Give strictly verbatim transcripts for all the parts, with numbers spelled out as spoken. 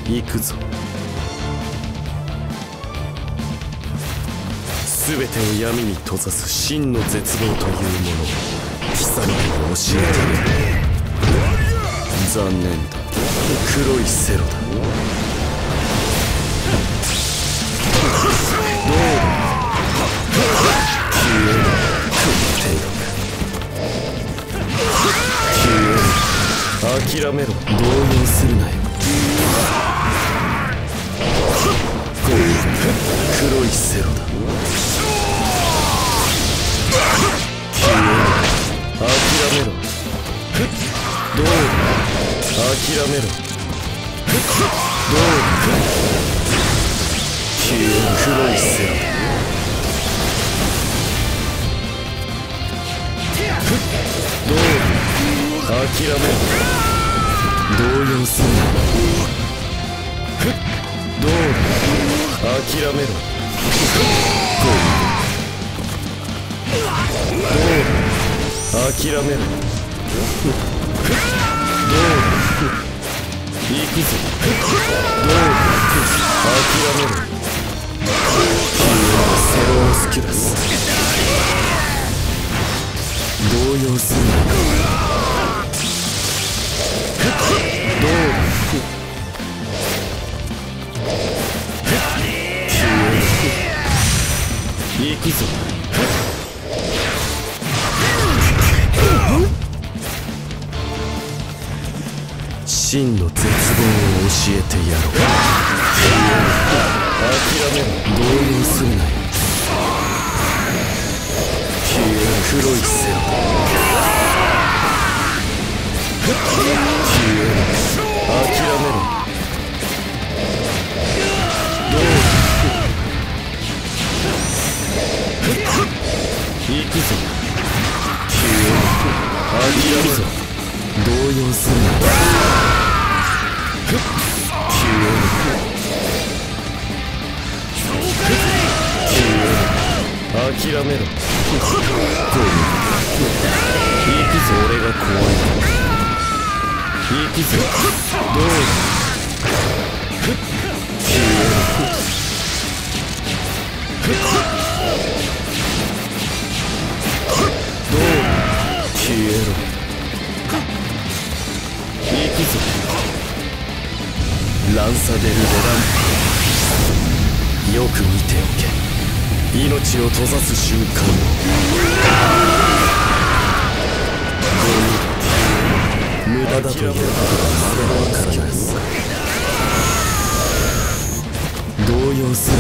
行くぞ。全てを闇に閉ざす真の絶望というものを貴様に教えてやる。残念だ、黒いセロだ。どうだ、消えろ、空帝国。消えろ、諦めろ、動揺するなよ。ゴール、黒いセロだ。消えろ、諦めろ。どうだ、諦めろ。どうだ、消えろ、黒いセロだ。どうだ、諦めろ。動揺するな。どうだ、諦めろ。ゴール、どうだ、諦めろ。どうだ、行くぞ。どうだ、諦めろ。消えろ、セロースキュラス。動揺するな。どうだ、消えろ。行くぞ。真の絶望を教えてやろう。諦めろ、動揺するなよ。消えろ、黒いセロ。消えろ、諦めろ。どうだ、行くぞ。消えろ、諦めろ。動揺するな。消えろ、消えろ、諦めろ。ゴール、行くぞ。俺が怖い。行くぞ。どうだ、消えろ。どうだ、消えろ。行くぞ。ランサデル・レランパ。よく見ておけ。命を閉ざす瞬間を。無駄だということがまだわからない。動揺するな。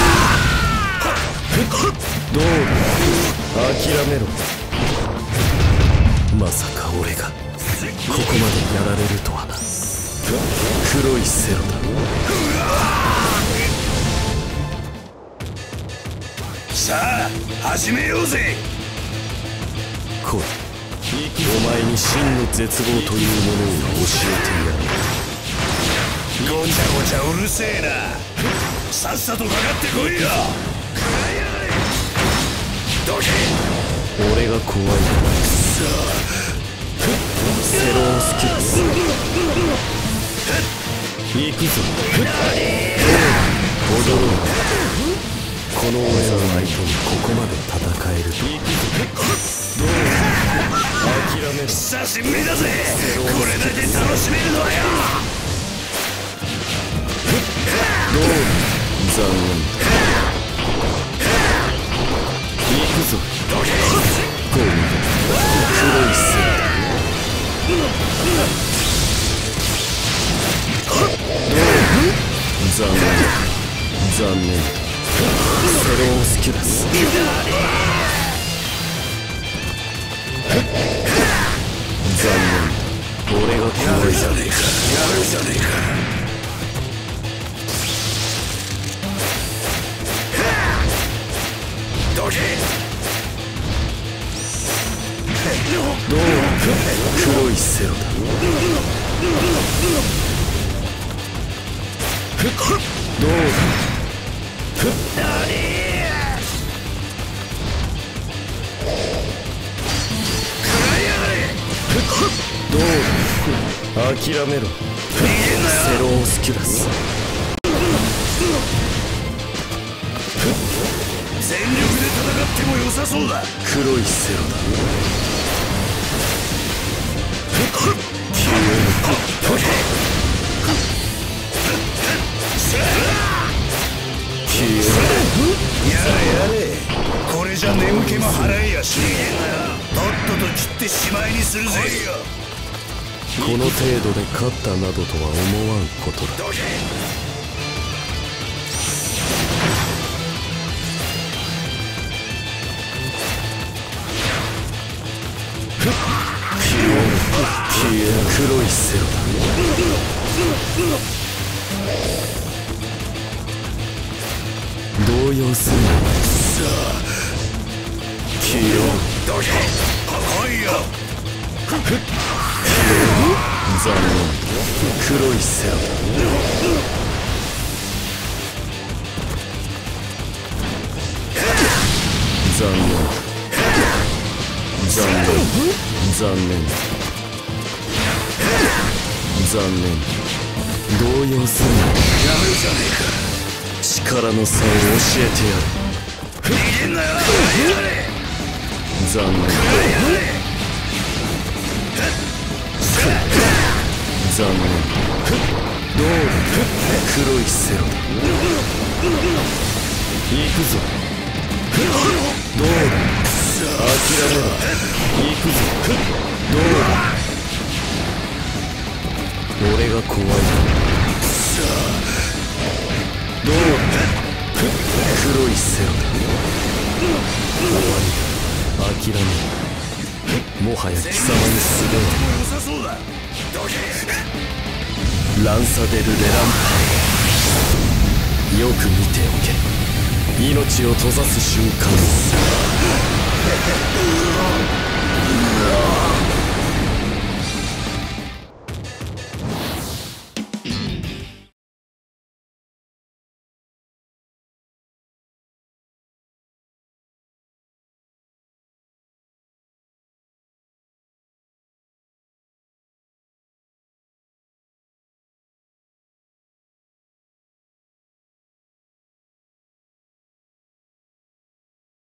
どうだ、諦めろ。まさか俺がここまでやられるとはな。黒いセロだ。 さあ始めようぜ。 来い、お前に真の絶望というものを教えてやる。 ごちゃごちゃうるせえな。さっさとかかってこいよ。どけ。 俺が怖いのはセロースキュラス。行くぞ。踊ろう。この俺を相手にここまで戦えると。どう諦めろ。 久しぶりだぜ。これだけ楽しめるのはよ。 どう残念だ。行くぞ。ゴール、黒いセロだ。どう残念残念だ。セロースキュラス。残念だ。俺が怖いじゃねえか。 やるじゃねえか。どけ。 どう黒いセロだ。どうだ。どうだ。諦めろ。セロロオスキュラス。 全力で戦っても良さそうだ。 黒いセロだ。消えろ。 やれやれ、これじゃ眠気も払えやしねえ。とっとと切ってしまいにするぜ。 この程度で勝ったなどとは思わんことだ。消えろ、消えろ。黒いセロだ。動揺するな。消えろ。 来いよ。 残念。黒いセロだ。残念。残念。残念。残念。動揺するな。 やめるじゃねえか。 力の差を教えてやる。 逃げんなよ。 残念。残念。どうだ。黒いセロだ。行くぞ。どうだ。諦めろ。行くぞ。どうだ。俺が怖い。どうだ。黒いセロだ。終わりだ。諦めろ。もはや貴様にすべ良さそうだ。 ランサデル・レランパ。よく見ておけ。命を閉ざす瞬間。